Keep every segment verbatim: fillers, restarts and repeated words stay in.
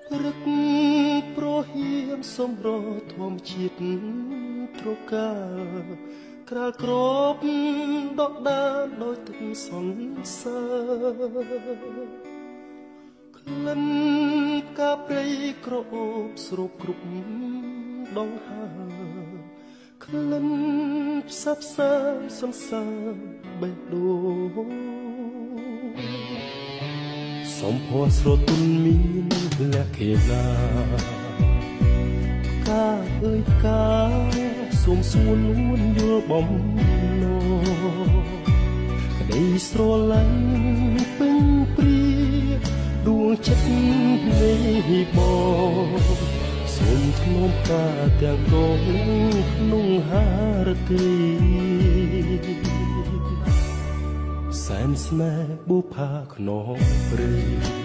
រឹកប្រហៀមសំរធម្មជាតិត្រកាក្រាលក្របដកដានដោយទឹកសន្សើរក្លិនផ្កាព្រៃក្រអូបស្រូបគ្រប់ដងហើក្លិនផ្សព្វផ្សាយសន្សើរបេះដូងសំភ័រស្រទន់មានលក្ខណៈកាអើយកាសុំសួននួនយល់បំណងក្តីស្រឡាញ់ពេញព្រាដួងចិត្តនៃបងសូមធ្នមកាទាំងកងក្នុងហារទីសែនស្នេហ៍បុផាខ្នងព្រៃ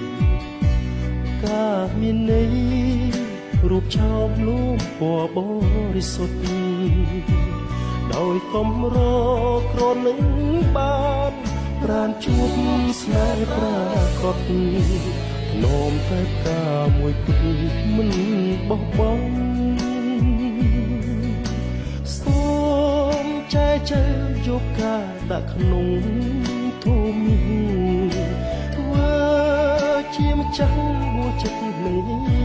កាមានន័យរូបឆោមលូបពណ៌បរិសុទ្ធដោយកំរក្រនឹងបានប្រានជួបស្នេហ៍ប្រាកដនោមតែកាមួយគូមិនបោះបង់សូមចែកចែកយកការដាក់ក្នុងធូមីធ្វើជាម្ចាស់មួយចិត្តនៃ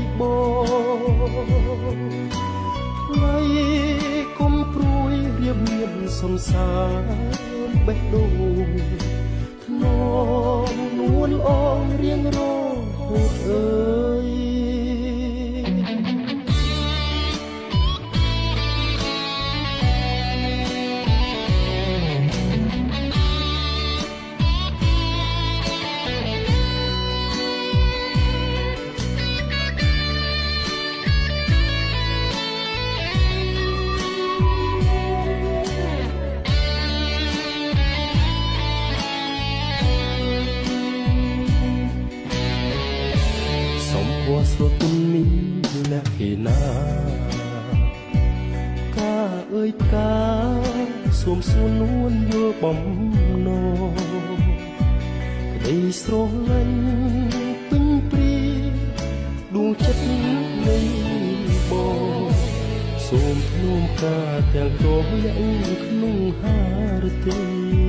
បងថ្លៃគុំព្រួយរៀបមានសន្សារបេះដូងធ្នមនួនអងរៀងរហូតអើយស្រទន់មានលក្ខណៈកាអើយកាសូមសួននួនយល់បំណងក្តីស្រឡាញ់ពេញព្រាដួងចិត្តនៃបងសូមធ្នមកាទាំងកងយ៉ាងក្នុងហារទី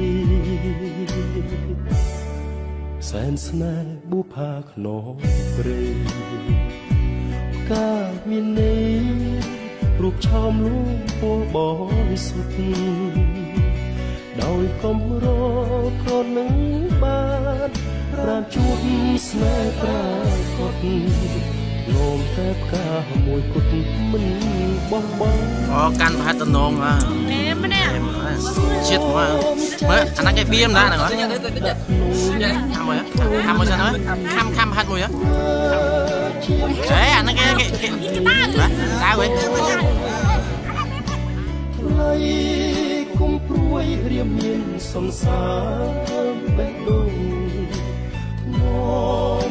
សែនស្នេហ៍បុផាខ្នងព្រៃកាមានន័យរូបឆោមលូបពណ៌បរិសុទ្ធដោយកំរក្រនឹងបានប្រានជួបស្នេហ៍ប្រាកដនោមតែផ្កាមួយគត់មិនបោះបង់អូកាន់ប្រហែលតំណងហ่าអេម្នាក់ជាតិមកមើលអាហ្នឹងគេបៀមណាហ្នឹងហ៎ខាំមួយខាំមួយសិនហើយខាំខាំហាត់មួយហ៎អេអាហ្នឹងគេគេគេតើវិញថ្លៃគុំព្រួយរៀបមានសន្សារបេះដូង